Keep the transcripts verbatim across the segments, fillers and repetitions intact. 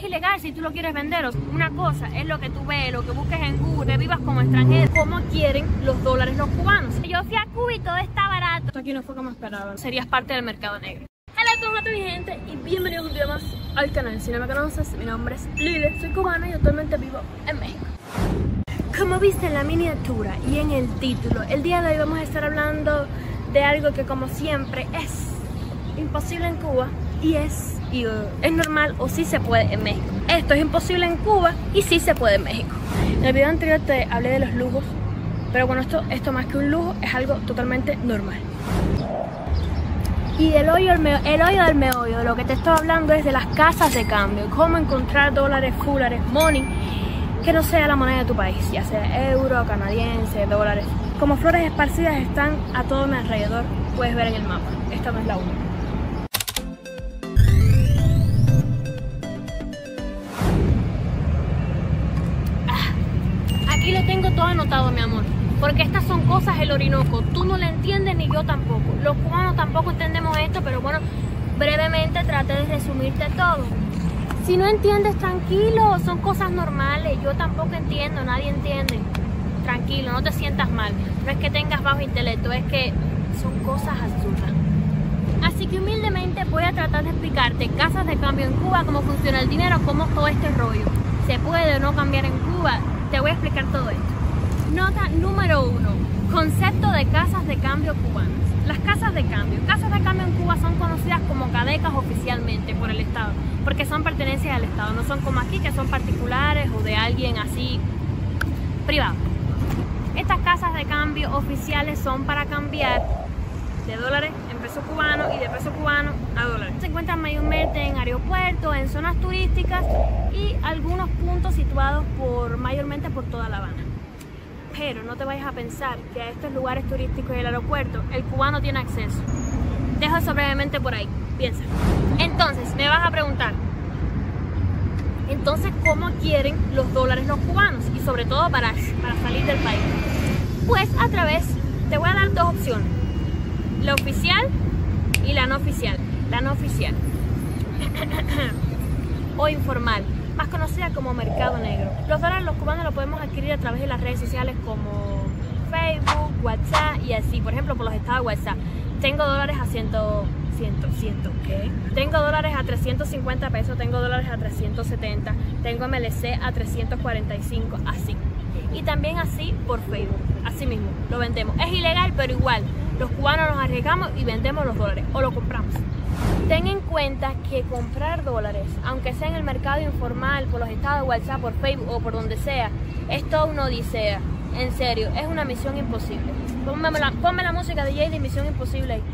es ilegal si tú lo quieres vender. Una cosa es lo que tú ves, lo que busques en Google, que vivas como extranjero. ¿Cómo quieren los dólares los cubanos? Yo fui a Cuba y todo está barato. Esto aquí no fue como esperaba. Serías parte del mercado negro. Hola a todos mi gente y bienvenidos un día más al canal. Si no me conoces, mi nombre es Lile, soy cubana y actualmente vivo en México. Como viste en la miniatura y en el título, el día de hoy vamos a estar hablando de algo que como siempre es imposible en Cuba y es, y, uh, es normal o sí se puede en México. Esto es imposible en Cuba y sí se puede en México. En el video anterior te hablé de los lujos, pero bueno, esto, esto más que un lujo es algo totalmente normal. Y el hoyo, el, me, el hoyo del meollo, de lo que te estoy hablando es de las casas de cambio, cómo encontrar dólares, fulares, money, que no sea la moneda de tu país, ya sea euro, canadiense, dólares. Como flores esparcidas están a todo mi alrededor, puedes ver en el mapa. Esta no es la única. Ah, aquí lo tengo todo anotado, mi amor, porque estas son cosas del Orinoco. Tú no lo entiendes ni yo tampoco. Los cubanos tampoco entendemos esto, pero bueno, brevemente traté de resumirte todo. Si no entiendes, tranquilo, son cosas normales. Yo tampoco entiendo, nadie entiende. Tranquilo, no te sientas mal. No es que tengas bajo intelecto, es que son cosas absurdas. Así que humildemente voy a tratar de explicarte casas de cambio en Cuba, cómo funciona el dinero, cómo todo este rollo. ¿Se puede o no cambiar en Cuba? Te voy a explicar todo esto. Nota número uno, concepto de casas de cambio cubanas. Las casas de cambio. Casas de cambio en Cuba son conocidas como cadecas oficialmente por el Estado, porque son pertenencias al Estado, no son como aquí que son particulares o de alguien así privado. Estas casas de cambio oficiales son para cambiar de dólares en peso cubano y de peso cubano a dólares. Se encuentran mayormente en aeropuertos, en zonas turísticas y algunos puntos situados por mayormente por toda La Habana. Pero no te vayas a pensar que a estos lugares turísticos y el aeropuerto el cubano tiene acceso. Dejo eso brevemente por ahí, piensa. Entonces, me vas a preguntar, entonces, ¿cómo quieren los dólares los cubanos? Y sobre todo para, para salir del país. Pues a través, te voy a dar dos opciones. La oficial y la no oficial. La no oficial. O informal, más conocida como mercado negro. Los dólares los cubanos los podemos adquirir a través de las redes sociales como Facebook, WhatsApp y así. Por ejemplo, por los estados de WhatsApp. Tengo dólares a ciento, ciento, ciento, ¿qué? Tengo dólares a trescientos cincuenta pesos, tengo dólares a trescientos setenta, tengo M L C a trescientos cuarenta y cinco, así. Y también así por Facebook, así mismo, lo vendemos. Es ilegal, pero igual, los cubanos nos arriesgamos y vendemos los dólares, o lo compramos. Ten en cuenta que comprar dólares, aunque sea en el mercado informal, por los estados de WhatsApp, por Facebook o por donde sea, es toda una odisea. En serio, es una misión imposible. Ponme la, ponme la música de Jay de Misión Imposible ahí.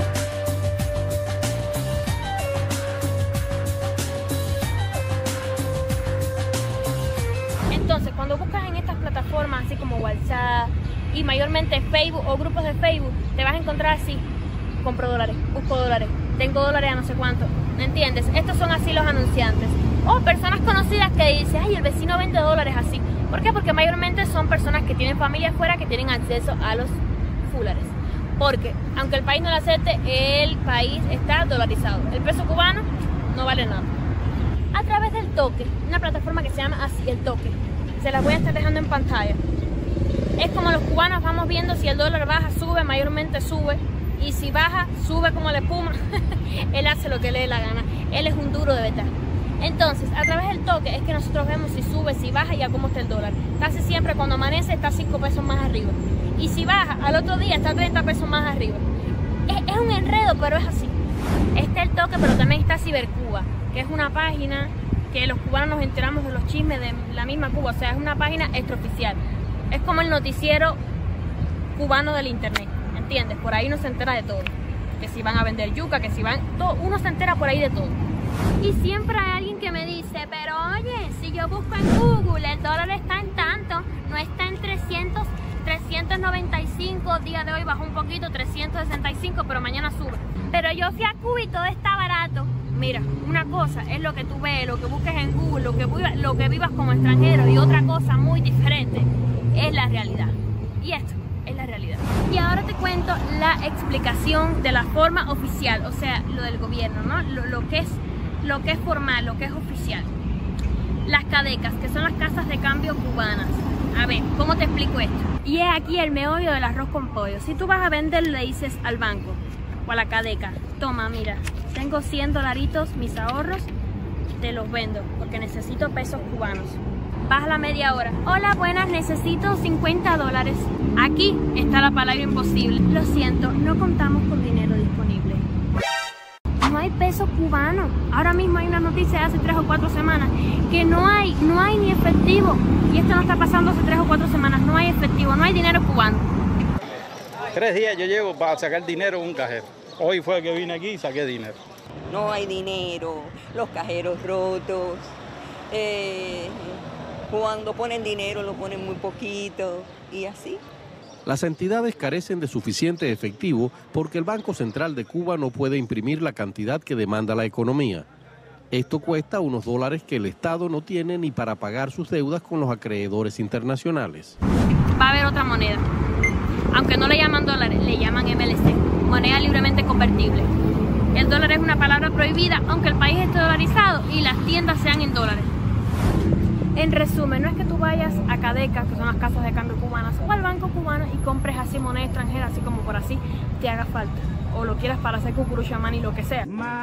Entonces, cuando buscas en estas plataformas, así como WhatsApp y mayormente Facebook o grupos de Facebook, te vas a encontrar así: compro dólares, busco dólares, tengo dólares a no sé cuánto. ¿Me entiendes? Estos son así los anunciantes. O personas conocidas que dicen, ay, el vecino vende dólares así. ¿Por qué? Porque mayormente son personas que tienen familia afuera que tienen acceso a los fulares. Porque, aunque el país no lo acepte, el país está dolarizado. El peso cubano no vale nada. A través del toque, una plataforma que se llama así, el toque. Se las voy a estar dejando en pantalla. Es como los cubanos vamos viendo si el dólar baja, sube, mayormente sube. Y si baja, sube como la espuma. Él hace lo que le dé la gana. Él es un duro de verdad. Entonces, a través del toque es que nosotros vemos si sube, si baja y a cómo está el dólar. Casi siempre cuando amanece está cinco pesos más arriba. Y si baja, al otro día está treinta pesos más arriba. Es, es un enredo, pero es así. Está el toque, pero también está Cibercuba, que es una página que los cubanos nos enteramos de los chismes de la misma Cuba. O sea, es una página extraoficial. Es como el noticiero cubano del internet, ¿entiendes? Por ahí uno se entera de todo. Que si van a vender yuca, que si van... todo, uno se entera por ahí de todo. Y siempre hay alguien que me dice, pero oye, si yo busco en Google, el dólar está en tanto, no está en trescientos, trescientos noventa y cinco, día de hoy bajó un poquito, trescientos sesenta y cinco, pero mañana sube. Pero yo fui a Cuba y todo está barato. Mira, una cosa es lo que tú ves, lo que busques en Google, lo que, viva, lo que vivas como extranjero, y otra cosa muy diferente es la realidad. Y esto es la realidad. Y ahora te cuento la explicación de la forma oficial, o sea, lo del gobierno, ¿no? Lo, lo que es lo que es formal, lo que es oficial. cadecas, que son las casas de cambio cubanas. A ver, ¿cómo te explico esto? Y es aquí el meollo del arroz con pollo. Si tú vas a vender, le dices al banco o a la cadeca: toma, mira, tengo cien dolaritos, mis ahorros, te los vendo porque necesito pesos cubanos. Vas a la media hora: hola, buenas, necesito cincuenta dólares. Aquí está la palabra imposible: lo siento, no contamos con dinero disponible. No hay peso cubano. Ahora mismo hay una noticia de hace tres o cuatro semanas que no hay, no hay ni efectivo. Y esto no está pasando hace tres o cuatro semanas. No hay efectivo, no hay dinero cubano. Tres días yo llevo para sacar dinero en un cajero. Hoy fue que vine aquí y saqué dinero. No hay dinero, los cajeros rotos. Eh, cuando ponen dinero lo ponen muy poquito y así. Las entidades carecen de suficiente efectivo porque el Banco Central de Cuba no puede imprimir la cantidad que demanda la economía. Esto cuesta unos dólares que el Estado no tiene ni para pagar sus deudas con los acreedores internacionales. Va a haber otra moneda. Aunque no le llaman dólares, le llaman M L C, moneda libremente convertible. El dólar es una palabra prohibida, aunque el país esté dolarizado y las tiendas sean en dólares. En resumen, no es que tú vayas a Cadeca, que son las casas de cambio cubanas, o al banco cubano y compres así moneda extranjera, así como por así te haga falta, o lo quieras para hacer cucurucho mani, lo que sea.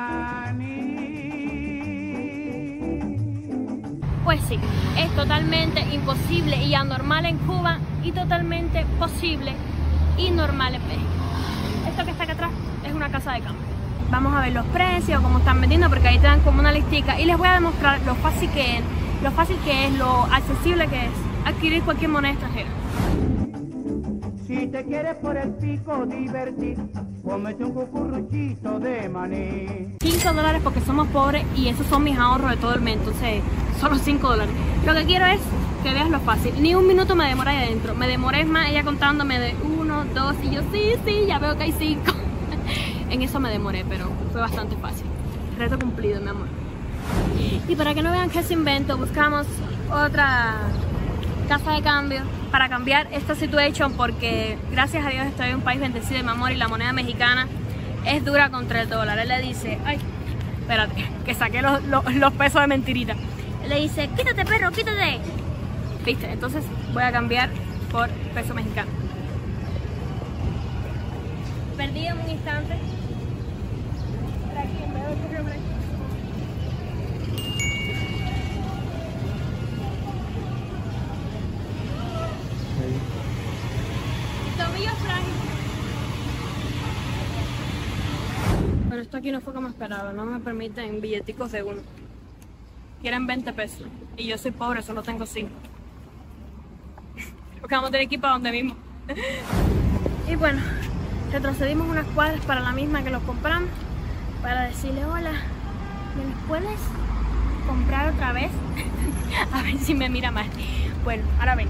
Pues sí, es totalmente imposible y anormal en Cuba y totalmente posible y normal en México. Esto que está acá atrás es una casa de cambio. Vamos a ver los precios, cómo están vendiendo, porque ahí te dan como una listica y les voy a demostrar lo fácil que es. Lo fácil que es, lo accesible que es adquirir cualquier moneda extranjera. Si te quieres por el pico divertir, cómete un cucuruchito de maní. cinco dólares porque somos pobres y esos son mis ahorros de todo el mes, entonces solo cinco dólares. Lo que quiero es que veas lo fácil. Ni un minuto me demora ahí adentro. Me demoré más ella contándome de uno, dos y yo sí, sí, ya veo que hay cinco. En eso me demoré, pero fue bastante fácil. Reto cumplido, mi amor. Y para que no vean que es invento, buscamos otra casa de cambio para cambiar esta situación, porque gracias a Dios estoy en un país bendecido, mi amor, y la moneda mexicana es dura contra el dólar. Él le dice, ay, espérate, que saqué los, los, los pesos de mentirita. Él le dice, quítate, perro, quítate. Viste, entonces voy a cambiar por peso mexicano. Perdí en un instante. Por aquí, en vez de correr por aquí. Pero esto aquí no fue como esperaba, no me permiten billeticos de uno. Quieren veinte pesos y yo soy pobre, solo tengo cinco. Porque vamos a tener que ir para donde mismo. Y bueno, retrocedimos unas cuadras para la misma que los compramos, para decirle hola, ¿me los puedes comprar otra vez? A ver si me mira mal. Bueno, ahora ven.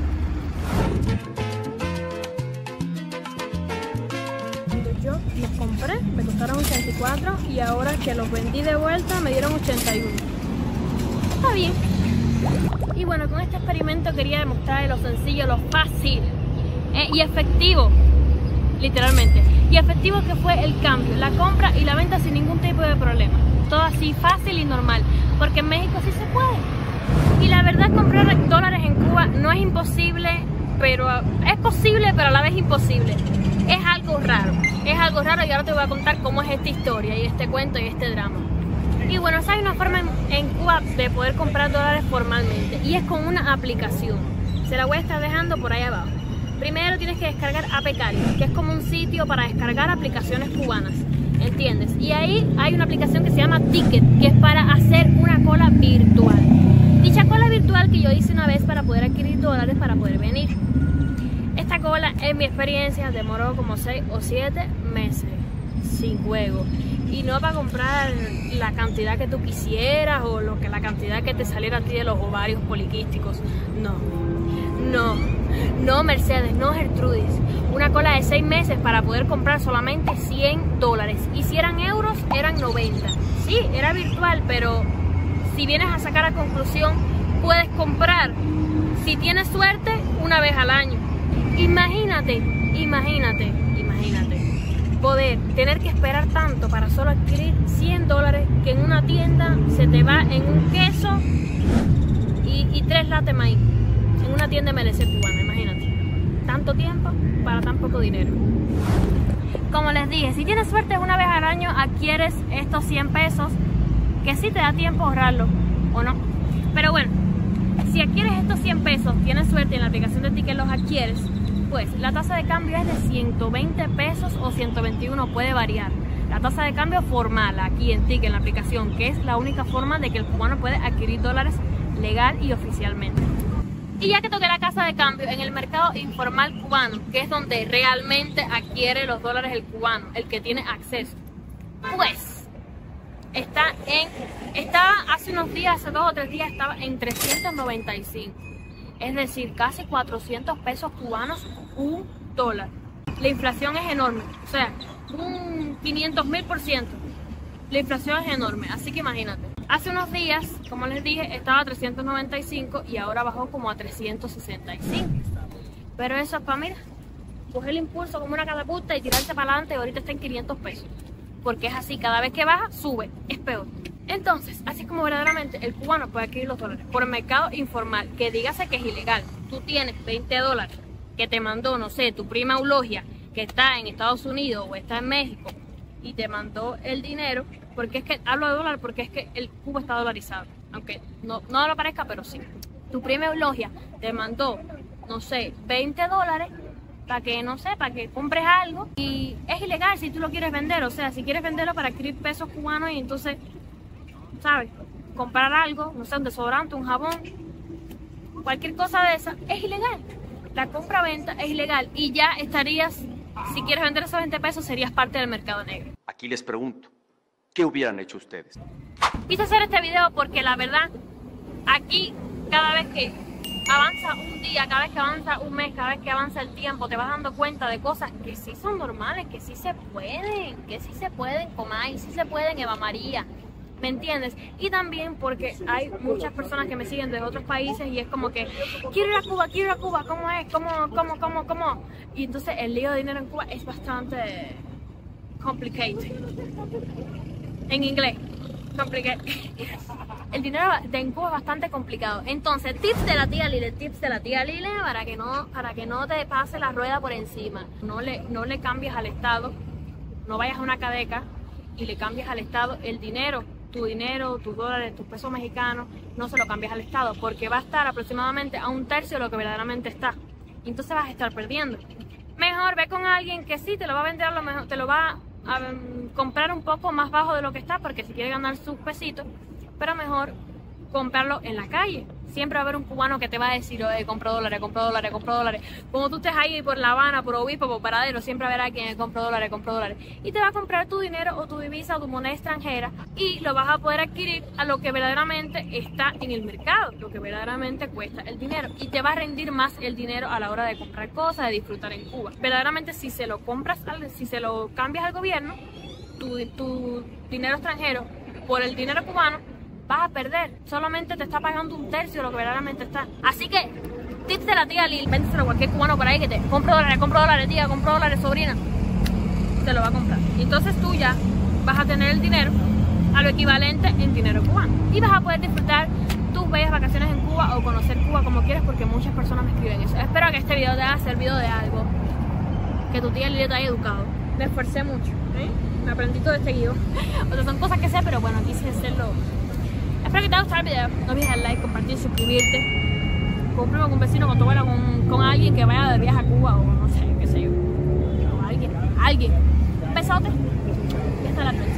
Yo los compré, me costaron ochenta y cuatro y ahora que los vendí de vuelta me dieron ochenta y uno. Está bien. Y bueno, con este experimento quería demostrar lo sencillo, lo fácil eh, y efectivo, literalmente, y efectivo que fue el cambio, la compra y la venta sin ningún tipo de problema. Todo así fácil y normal, porque en México sí se puede. Y la verdad, comprar dólares en Cuba no es imposible, pero es posible, pero a la vez imposible. Es algo raro, es algo raro y ahora te voy a contar cómo es esta historia y este cuento y este drama. Y bueno, hay una forma en, en Cuba de poder comprar dólares formalmente y es con una aplicación. Se la voy a estar dejando por ahí abajo. Primero tienes que descargar Apecari, que es como un sitio para descargar aplicaciones cubanas, ¿entiendes? Y ahí hay una aplicación que se llama Ticket, que es para hacer una cola virtual. Dicha cola virtual que yo hice una vez para poder adquirir dólares para poder venir. Esta cola, en mi experiencia, demoró como seis o siete meses, sin juego. Y no para comprar la cantidad que tú quisieras o lo que la cantidad que te saliera a ti de los ovarios poliquísticos. No, no, no Mercedes, no Gertrudis. Una cola de seis meses para poder comprar solamente cien dólares. Y si eran euros, eran noventa. Sí, era virtual, pero si vienes a sacar a conclusión, puedes comprar, si tienes suerte, una vez al año. Imagínate, imagínate, imagínate poder tener que esperar tanto para solo adquirir cien dólares que en una tienda se te va en un queso y, maíz en una tienda M L C cubana, imagínate. Tanto tiempo para tan poco dinero. Como les dije, si tienes suerte una vez al año adquieres estos cien pesos, que sí te da tiempo ahorrarlo o no. Pero bueno, si adquieres estos cien pesos, tienes suerte y en la aplicación de Ticket los adquieres, pues la tasa de cambio es de ciento veinte pesos o ciento veintiuno, puede variar. La tasa de cambio formal aquí en Ticket, en la aplicación, que es la única forma de que el cubano puede adquirir dólares legal y oficialmente. Y ya que toqué la casa de cambio, en el mercado informal cubano, que es donde realmente adquiere los dólares el cubano, el que tiene acceso, pues está en, estaba hace unos días, hace dos o tres días, estaba en trescientos noventa y cinco. Es decir, casi cuatrocientos pesos cubanos, un dólar. La inflación es enorme, o sea, un quinientos mil por ciento. La inflación es enorme, así que imagínate. Hace unos días, como les dije, estaba a trescientos noventa y cinco y ahora bajó como a trescientos sesenta y cinco. Pero eso es para, mira, coger el impulso como una catapulta y tirarse para adelante, y ahorita está en quinientos pesos. Porque es así, cada vez que baja, sube, es peor. Entonces, así es como verdaderamente el cubano puede adquirir los dólares por el mercado informal, que dígase que es ilegal. Tú tienes veinte dólares que te mandó, no sé, tu prima Eulogia, que está en Estados Unidos o está en México, y te mandó el dinero, porque es que, hablo de dólar porque es que el cubo está dolarizado, aunque no, no lo parezca, pero sí. Tu prima Eulogia te mandó, no sé, veinte dólares para que, no sé, para que compres algo, y es ilegal si tú lo quieres vender, o sea, si quieres venderlo para adquirir pesos cubanos y entonces, ¿sabes? Comprar algo, no sé, un desodorante, un jabón, cualquier cosa de esa, es ilegal. La compra-venta es ilegal y ya estarías, si quieres vender esos veinte pesos, serías parte del mercado negro. Aquí les pregunto, ¿qué hubieran hecho ustedes? Quise hacer este video porque la verdad, aquí cada vez que avanza un día, cada vez que avanza un mes, cada vez que avanza el tiempo, te vas dando cuenta de cosas que sí son normales, que sí se pueden, que sí se pueden, Comay, sí se pueden, Eva María. ¿Me entiendes? Y también porque hay muchas personas que me siguen de otros países y es como que quiero ir a Cuba, quiero ir a Cuba, ¿cómo es? ¿Cómo, cómo, cómo, cómo? Y entonces el lío de dinero en Cuba es bastante complicated. En inglés, complicated. El dinero en Cuba es bastante complicado. Entonces, tips de la tía Lile, tips de la tía Lile para que no, para que no te pase la rueda por encima. No le, no le cambies al Estado, no vayas a una cadeca y le cambies al Estado el dinero. Tu dinero, tus dólares, tus pesos mexicanos, no se lo cambias al Estado porque va a estar aproximadamente a un tercio de lo que verdaderamente está. Y entonces vas a estar perdiendo. Mejor ve con alguien que sí te lo va a vender, a lo mejor te lo va a um, comprar un poco más bajo de lo que está, porque si quiere ganar sus pesitos, pero mejor comprarlo en la calle. Siempre va a haber un cubano que te va a decir, oye, compro dólares, compro dólares, compro dólares. Como tú estés ahí por La Habana, por Obispo, por Paradero, siempre habrá quien compro dólares, compro dólares. Y te va a comprar tu dinero o tu divisa o tu moneda extranjera y lo vas a poder adquirir a lo que verdaderamente está en el mercado, lo que verdaderamente cuesta el dinero. Y te va a rendir más el dinero a la hora de comprar cosas, de disfrutar en Cuba. Verdaderamente, si se lo compras, al, si se lo cambias al gobierno, tu, tu dinero extranjero por el dinero cubano, vas a perder. Solamente te está pagando un tercio de lo que verdaderamente está. Así que, tips de la tía Lil, véndeselo a cualquier cubano por ahí que te compro dólares, compro dólares, tía, compro dólares, sobrina. Te lo va a comprar. Y entonces tú ya vas a tener el dinero a lo equivalente en dinero cubano. Y vas a poder disfrutar tus bellas vacaciones en Cuba o conocer Cuba como quieras, porque muchas personas me escriben eso. Espero que este video te haya servido de algo, que tu tía Lil te haya educado. Me esforcé mucho, ¿eh? Me aprendí todo este guión. O sea, son cosas que sé, pero bueno, quise hacerlo. Espero que te haya gustado el video. No olvides darle like, compartir, suscribirte. Con un primo, con un vecino, con tu abuela, con, con alguien que vaya de viaje a Cuba o no sé, qué sé yo. O alguien, alguien. Un besote y hasta la próxima.